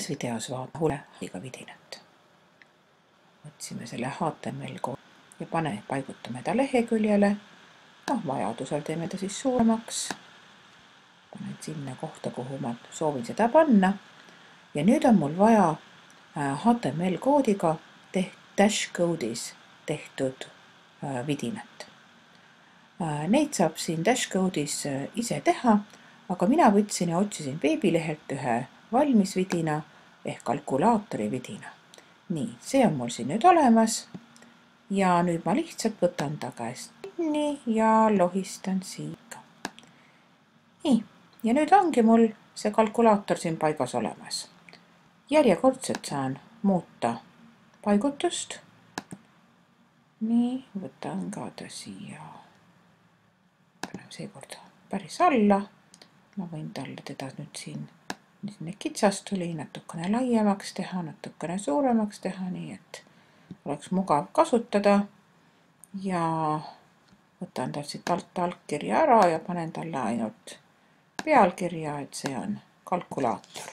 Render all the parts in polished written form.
Selles videos vaatame iga vidinat. Otsime selle HTML-koodi ja paigutame ta leheküljele. Vajadusel teeme ta siis suuremaks. Panen sinna kohta, kuhu ma soovin seda panna. Ja nüüd on mul vaja HTML-koodiga Dashcode'is tehtud vidinat. Neid saab siin Dashcode'is ise teha, aga mina võtsin ja otsisin veebilehelt ühe valmis vidina ehk kalkulaatori vidina. Nii, see on mul siin nüüd olemas ja nüüd ma lihtsalt võtan ta käest kinni ja lohistan siia. Nii, ja nüüd ongi mul see kalkulaator siin paigas olemas. Järjekordselt saan muuta paigutust. Nii, võtan ka ta siia. Panen seekord päris alla. Ma võin talle teda nüüd siin kitsas tuli natukene laiemaks teha, natukene suuremaks teha, nii et oleks mugav kasutada. Ja võtan tal siit alt allkirja ära ja panen talle ainult pealkirja, et see on kalkulaator.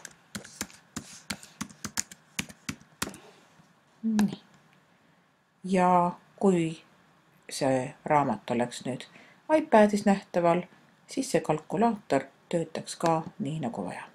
Nii. Ja kui see raamat oleks nüüd iPadis nähtaval, siis see kalkulaator töötaks ka nii nagu vaja.